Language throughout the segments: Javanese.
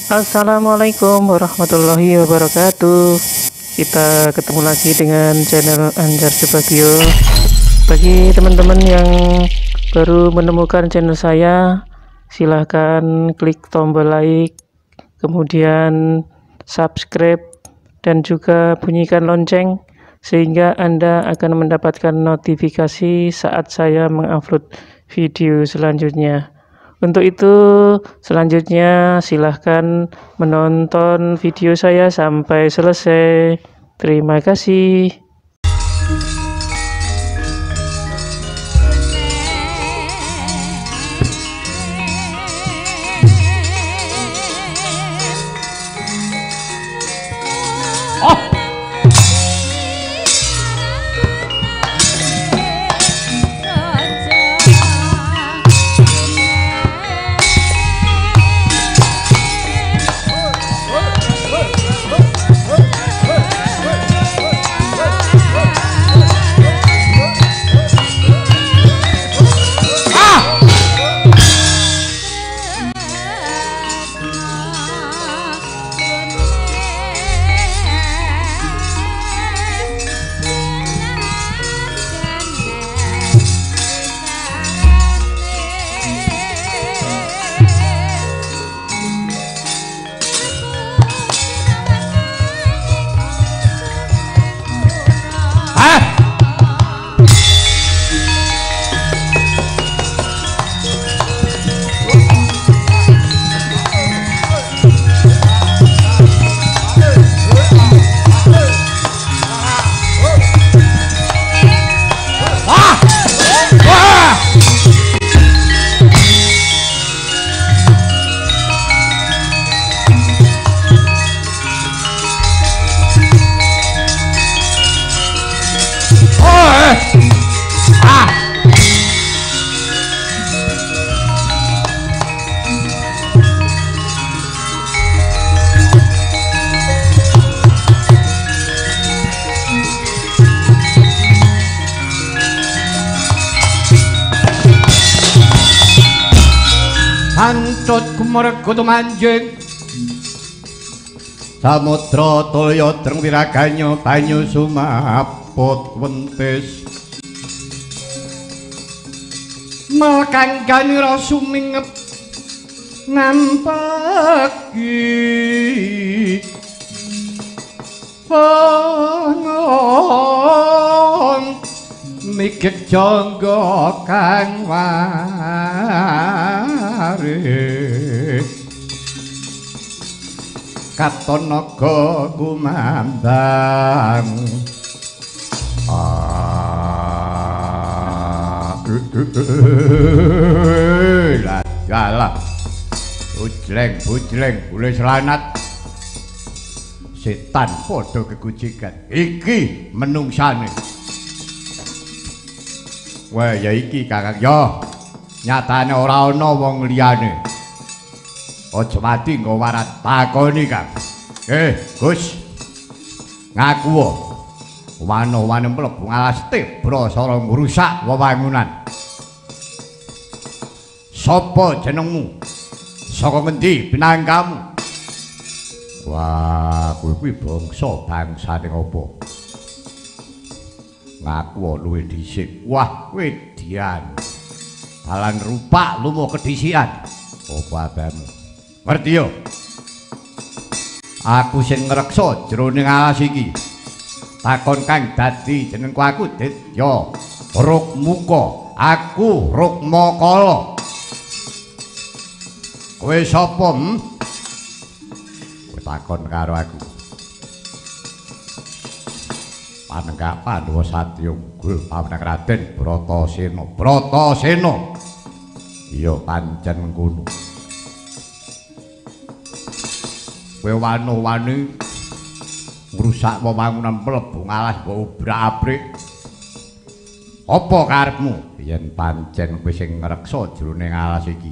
Assalamualaikum warahmatullahi wabarakatuh. Kita ketemu lagi dengan channel Anjar Subagio. Bagi teman-teman yang baru menemukan channel saya, silahkan klik tombol like, kemudian subscribe, dan juga bunyikan lonceng sehingga Anda akan mendapatkan notifikasi saat saya mengupload video selanjutnya. Untuk itu, selanjutnya silahkan menonton video saya sampai selesai. Terima kasih. Antut kumerkutu manjing samudra toya dreng wiraganyo banyu sumaput wentis melkangganira sumingep nampaki pangon mikik jangga kang waris katon naga kumambang lah bujleng boleh selanat setan padha kegujikan iki menungsane. Wah ya iki Kakang ya nyatane ora ana wong liyane. Aja mati nggo warat takoni Kang. Gus. Ngaku wano-wano mlebu alas tebra sara ngrusak wewangunan. Sapa jenengmu? Saka ngendi pinangkamu? Wah, kowe kuwi bangsane apa? Ngaku luwih dhisik. Wah, wedian. Dalan rupak lumo kedisian. Apa abamu? Ngerti yo? Aku sing ngreksa jroning alas iki. Takon kang dadi jenengku aku Ditya Rukmuka. Aku Rukmakala. Kowe sapa? Kowe takon karo aku. Panenggak Pandhawa Satya Unggul pawenang Raden Bratasena. Bratasena. Iya pancen ngono. Kowe wano-wani ngrusak wewangunan mlebu ngalas mbok obrak-abrik. Apa karepmu? Yen pancen kowe sing ngreksa jroning alas iki.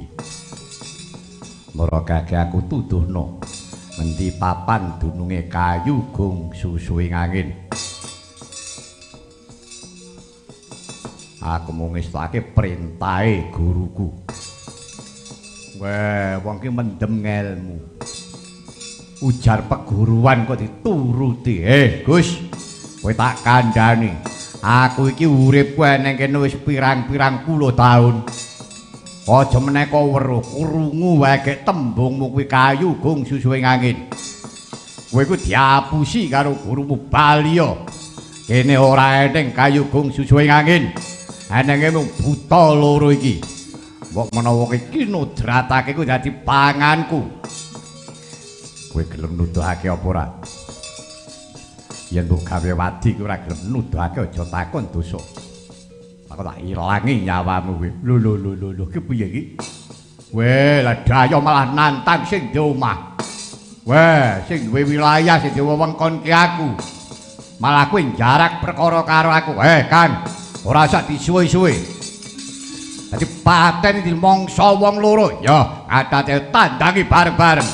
Mergake aku tuduhno ngendi papan dununge kayu gung susuing angin. Aku mung ngestake perintahe guruku. Wah, wong ki mendem ngelmu. Ujar peguruan kok dituruti. Gus, kowe tak kandhani. Aku iki uripku eneng kene wis pirang-pirang puluh taun. Aja meneka weruh krungu wae gek tembungmu kuwi kayu gung susuing angin. Kowe iku diapusi karo gurumu Balya. Kene ora eneng kayu gung susuing angin. Enenge mung buta loro iki. Mbok menawa iki nudratake ku dadi panganku. Kowe gelem nuduhake apa ora? Yen mbok gawe wadi kowe ora gelem nuduhake aja takon dosa. Aku tak ilangi nyawamu kowe. Lho ki piye iki? Weh, lah daya malah nantang sing di omah. Weh, sing duwe wilayah sing diwewengkon ki aku. Malah kowe jarak perkara karo aku. Kan, ora usah disuwe-suwe. Dadi paten di mangsa wong loro. Ya, atate tandangi bareng-bareng.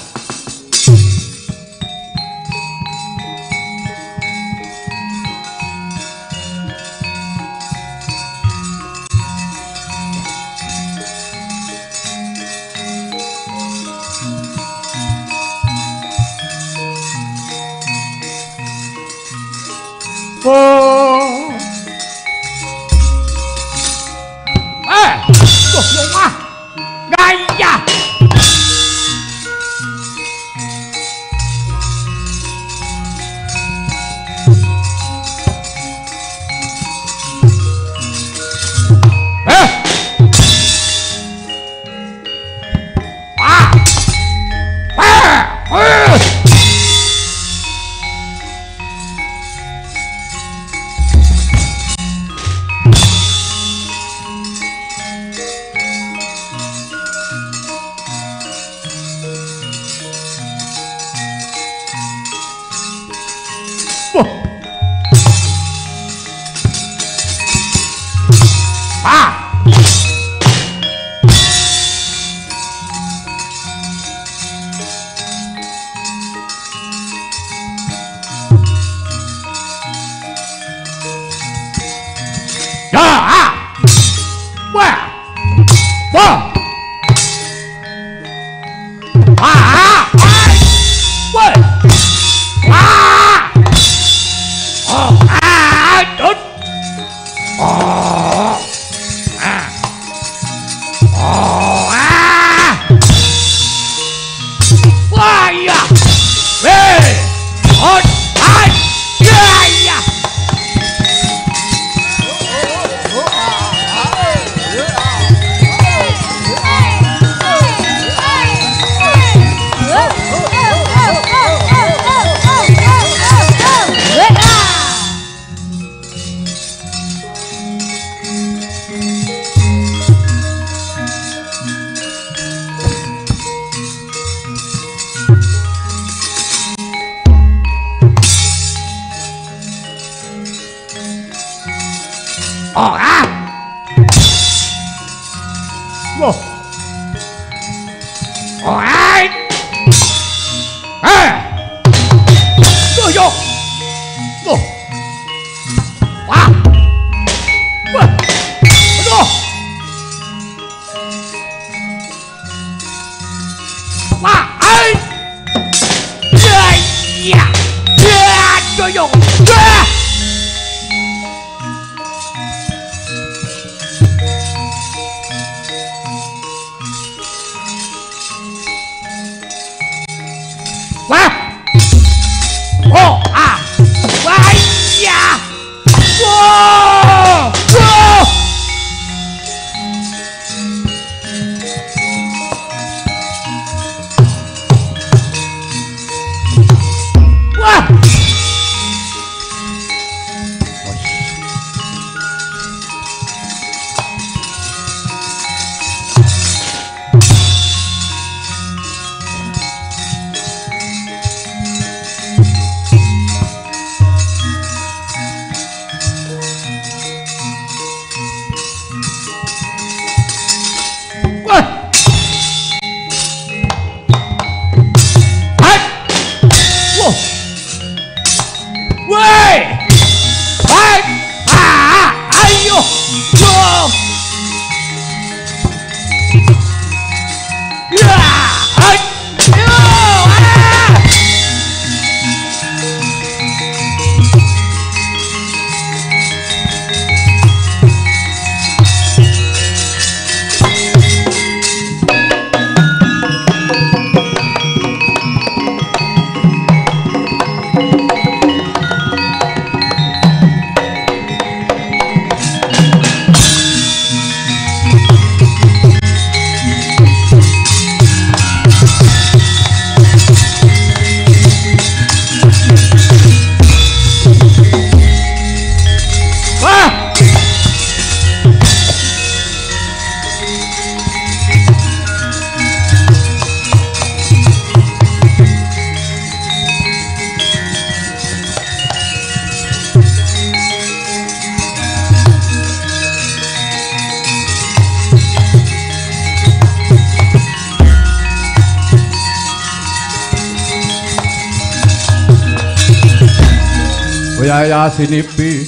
Biaya sinipi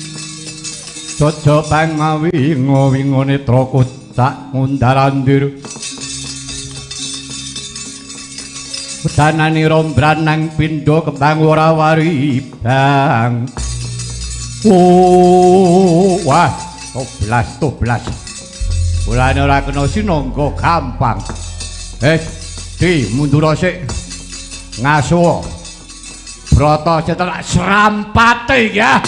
Jojo pangawi Wingo netra kocak ngundaran dir Udanani rombran nang pindho kembang ora wari bang wah toblas mulane ora kena sinangga gampang di mundur sik ngasuh Broto cetelak serampate ya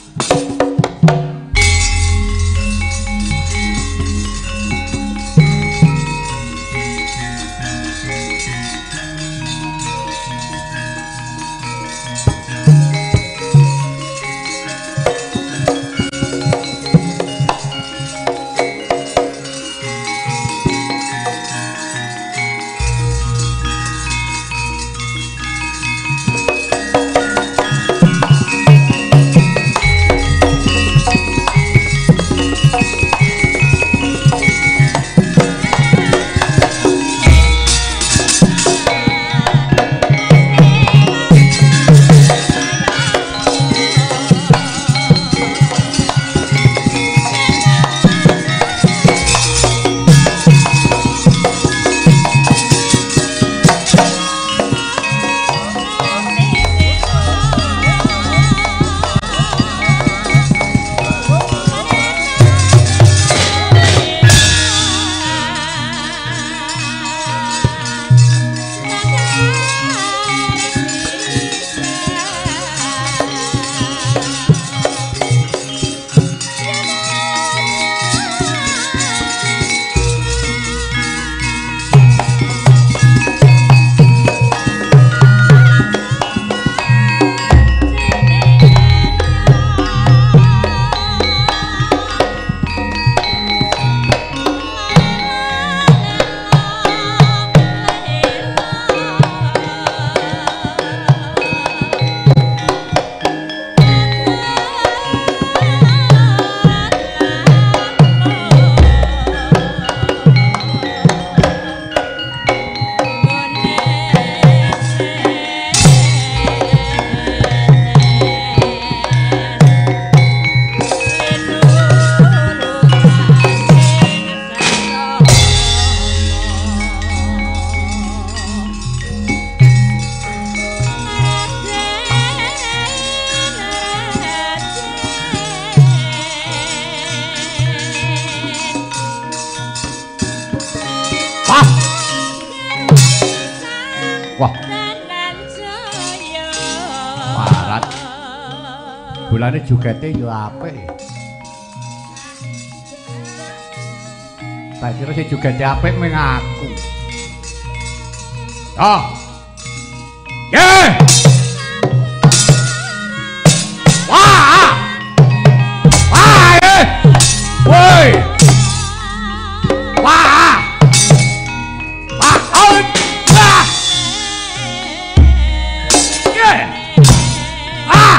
Bulane jogete yo apik. Tak kira sing jogete apik mung aku. Oh. Ye! Wah! Wah! Woi! Wah! Wah! Oh! Wah! Ye! Ah!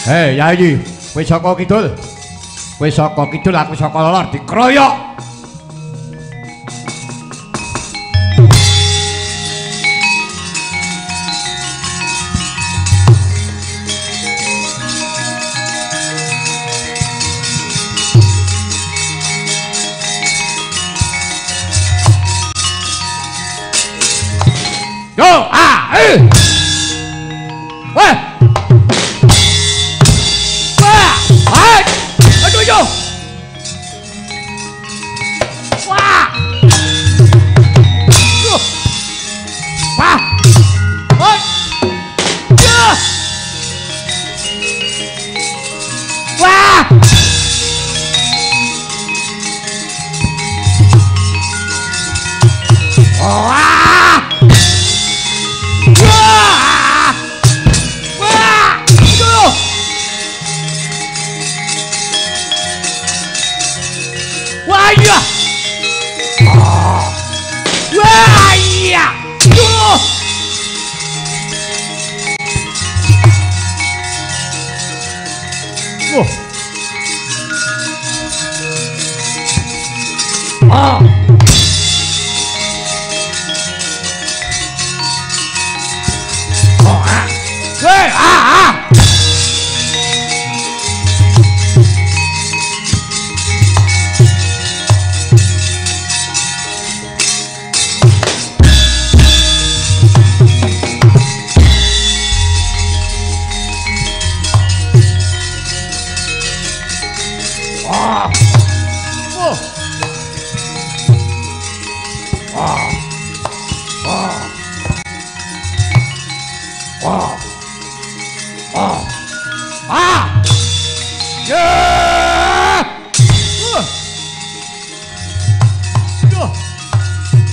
Hei, Yayi, kowe saka kidul. Kowe saka kidul, aku saka lor dikeroyok. Yo, Wah! Aduh, yo! Wah! Wah! Wah! Wah! Wah iya. Wah iya.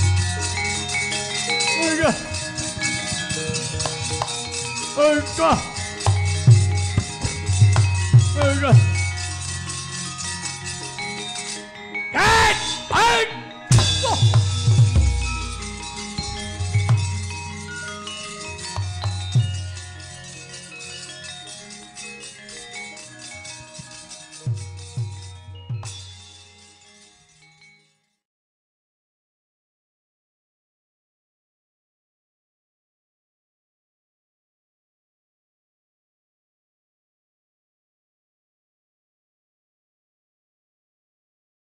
Enggak.